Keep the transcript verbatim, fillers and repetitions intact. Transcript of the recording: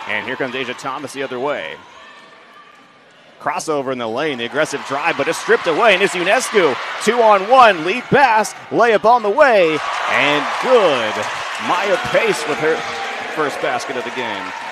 And here comes Asia Thomas the other way. Crossover in the lane, the aggressive drive, but it's stripped away, and it's Ionescu. Two on one, lead pass, layup on the way, and good. Maya Pace with her first basket of the game.